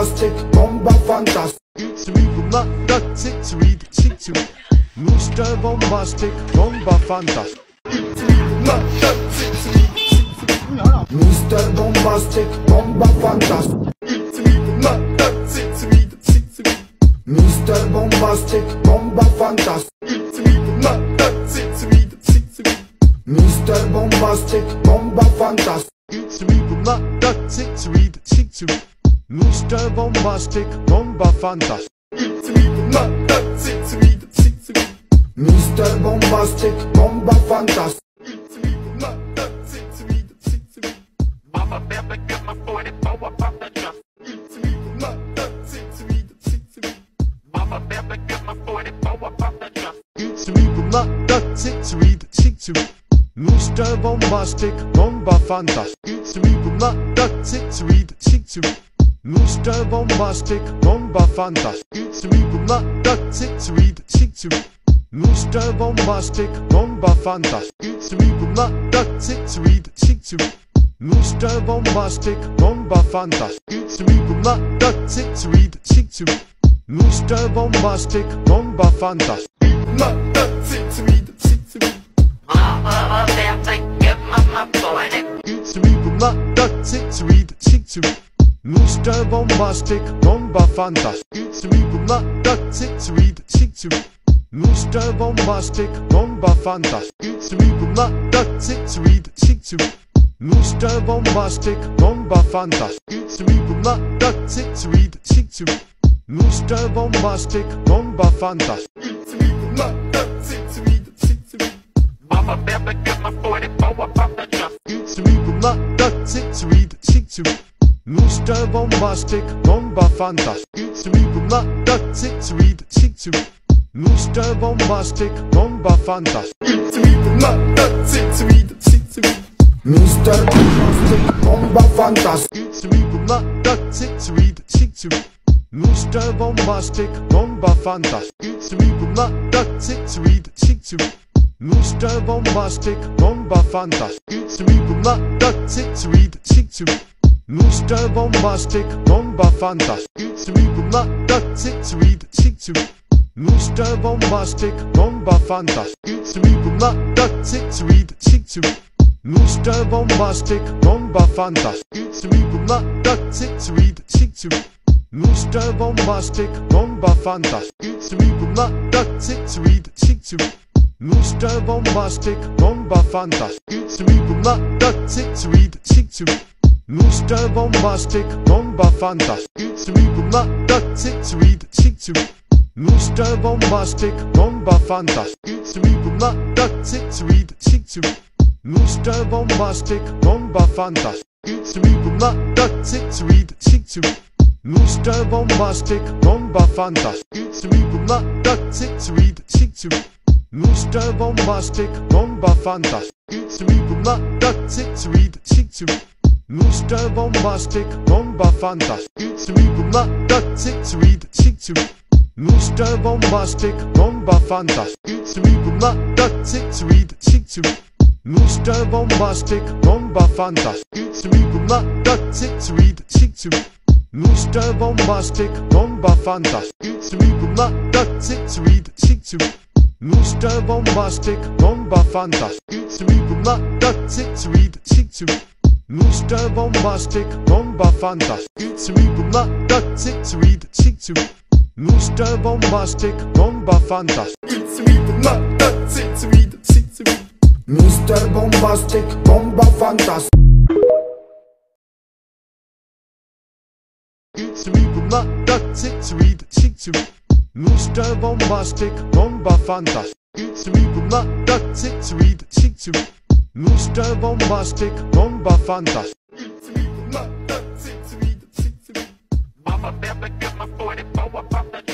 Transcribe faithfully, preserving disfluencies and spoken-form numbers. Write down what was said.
Bombastic, Bomba fantastic. It's me, not that's it, sweet, sweet, sweet. Mister Bombastic, Bomba fantastic. Mister Bombastic, Bomba fantastic. Mister Bombastic, Bomba fantastic. Mister Bombastic, Bomba fantastic. It's me, not that's it, sweet, sweet, sweet. Mister Bombastic, Bomba fantastic. Mister Bombastic, Bomba fantastic. Mama never get my forty-four above the drum. Mama never get my forty-four above the drum. It's me, not that's it, sweet, sweet, sweet. Mister Bombastic, Bomba fantastic. It's me, not that's it, sweet, sweet, sweet. Mister Bombastic, Bomba fantastic. It's me, not that's it, sweet, sweet, sweet. Mister Bombastic, Bomba fantastic. It's me, not that's it, sweet, sweet, sweet. Mister Bombastic, Bomba fantastic. It's me, not that's it, sweet, sweet, sweet. Mister Bombastic, Bomba fantastic. Mama never get my forty. It's me, not that's it, sweet, sweet, sweet. Mister Bombastic, Bomba fantastic. It's me, not that's it, sweet, sweet, sweet. Mister Bombastic, Bomba fantastic. It's me, not that's it, sweet, sweet, sweet. Mister Bombastic, Bomba fantastic. It's me, not that's it, sweet, sweet, sweet. Mister Bombastic, Bomba fantastic. Mama never get my forty-four above the drum. It's me, not that's it, sweet, sweet, sweet. Mister Bombastic, Bomba fantastic. It's me, not that's it, sweet, sweet, sweet. Mister Bombastic, Bomba fantastic. Mister Bombastic, Bomba fantastic. It's me, not that's it, sweet, sweet, sweet. Mister Bombastic, Bomba fantastic. It's me, not that's it, sweet, sweet, sweet. Mister Bombastic, Bomba fantastic. It's me, not that's it, sweet, sweet, sweet. Mister Bombastic, Bomba fantastic. It's me, not that's it, sweet, sweet, sweet. Mister Bombastic, Bomba fantastic. It's me, not that's it, sweet, sweet, sweet. Mister Bombastic, Bomba fantastic. It's me, not that's it, sweet, sweet, sweet. Mister Bombastic, Bomba fantastic. It's me, not that's it, sweet, sweet, sweet. Mister Bombastic, Bomba fantastic. It's me, not that's it, sweet, sweet, sweet. Mister Bombastic, Bomba fantastic. It's me, not that's it, sweet, sweet, sweet. Mister Bombastic, Bomba fantastic. It's me, not that's it, sweet, sweet, sweet. Mister Bombastic, Bomba fantastic. It's me, not that's it, sweet, sweet, sweet. Mister Bombastic, Bomba fantastic. It's me, not that's it, sweet, sweet, sweet. Mister Bombastic, Bomba fantastic. It's me, not that's it, sweet, sweet, sweet. Mister Bombastic, Bomba fantastic. It's me, not that's it, sweet, sweet, sweet. Mister Bombastic, Bomba fantastic. It's me, not that's it, sweet, sweet, sweet. Mister Bombastic, Bomba fantastic. It's me, not that's it, sweet, sweet, sweet. Mister Bombastic, Bomba fantastic. It's me, not that's it, sweet, sweet, sweet. Mister Bombastic, Bomba fantastic. It's me, not that's it, sweet, sweet, sweet. Mister Bombastic, Bomba fantastic. It's me, not that's it, sweet, sweet, sweet. Mister Bombastic, Bomba fantastic. It's me, not that's it, sweet, sweet, sweet. Mister Bombastic, Bomba fantastic. It's me, not that's it, sweet, sweet, sweet. Mister Bombastic, Bomba fantastic. It's me, not that's it, sweet, sweet, sweet. Mister Bombastic, Bomba fantastic. Mama never get my forty-four above the